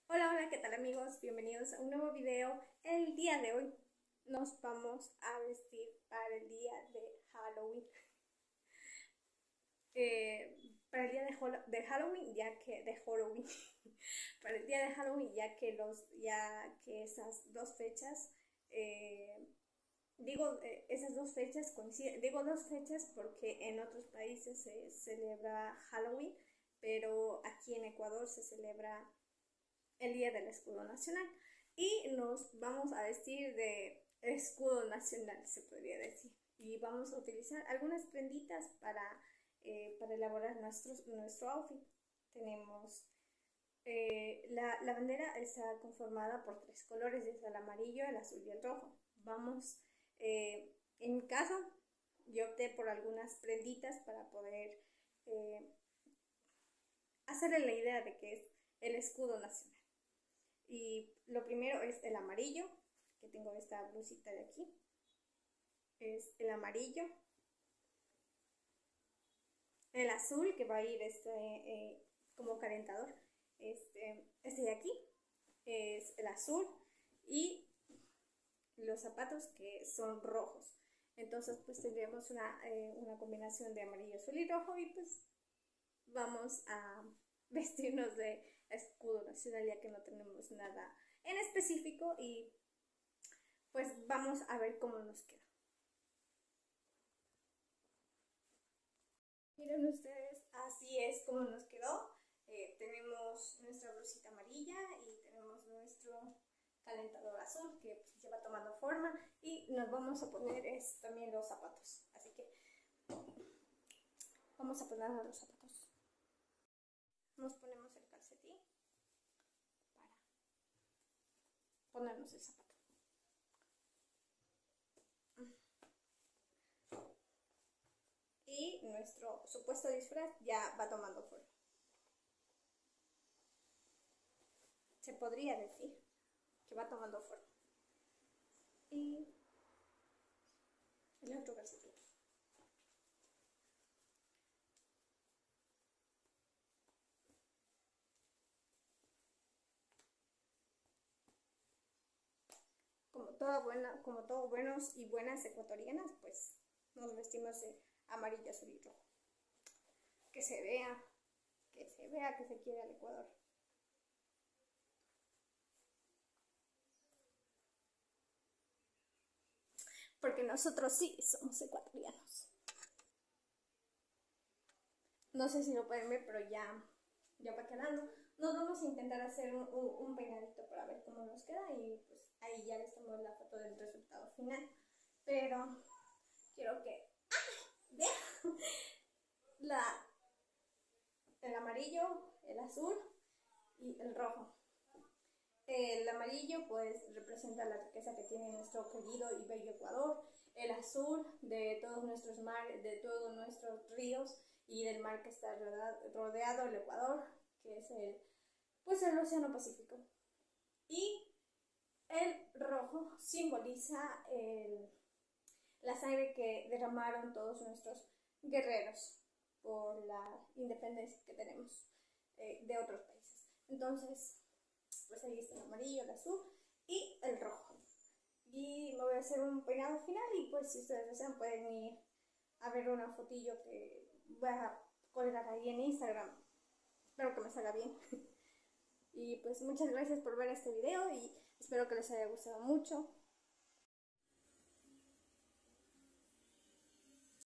Hola, hola, ¿qué tal amigos? Bienvenidos a un nuevo video. El día de hoy nos vamos a vestir para el día de Halloween. Para el día de Halloween, ya que de Halloween, para el día de Halloween, ya que esas dos fechas, esas dos fechas coinciden. Digo dos fechas porque en otros países se celebra Halloween, pero aquí en Ecuador se celebra el día del escudo nacional y nos vamos a vestir de escudo nacional, se podría decir, y vamos a utilizar algunas prenditas para elaborar nuestro outfit. Tenemos la bandera está conformada por tres colores, es el amarillo, el azul y el rojo. En mi caso, yo opté por algunas prenditas para poder eh, hacerle la idea de que es el escudo nacional. Y lo primero es el amarillo, que tengo esta blusita de aquí. Es el amarillo. El azul, que va a ir como calentador. Este de aquí es el azul. Y los zapatos que son rojos. Entonces pues tendríamos una combinación de amarillo, azul y rojo. Y pues vamos a vestirnos de escudo nacional, ya que no tenemos nada en específico, y pues vamos a ver cómo nos queda. Miren ustedes, así es como nos quedó. Tenemos nuestra blusita amarilla y tenemos nuestro calentador azul que pues, ya va tomando forma, y nos vamos a poner también los zapatos. Así que vamos a ponernos los zapatos. Nos ponemos el calcetín para ponernos el zapato. Y nuestro supuesto disfraz ya va tomando forma. Se podría decir que va tomando forma. Y el otro calcetín. Como todo buenos y buenas ecuatorianas, pues nos vestimos de amarillo, azul y rojo. Que se vea, que se quiere al Ecuador. Porque nosotros sí somos ecuatorianos. No sé si lo pueden ver, pero ya va quedando. Nos vamos a intentar hacer un peinadito para ver cómo nos queda, y pues ahí ya les tomo la foto del resultado final. Pero quiero que vean la, el amarillo, el azul y el rojo. El amarillo pues representa la riqueza que tiene nuestro querido y bello Ecuador. El azul de todos nuestros mares, de todos nuestros ríos, y del mar que está rodeado el Ecuador, que es el Océano Pacífico. Y el rojo simboliza la sangre que derramaron todos nuestros guerreros por la independencia que tenemos de otros países. Entonces, pues ahí está el amarillo, el azul y el rojo. Y me voy a hacer un peinado final, y pues si ustedes desean pueden ir a ver una fotillo que voy a colgar ahí en Instagram. Espero que me salga bien. Y pues muchas gracias por ver este video y espero que les haya gustado mucho.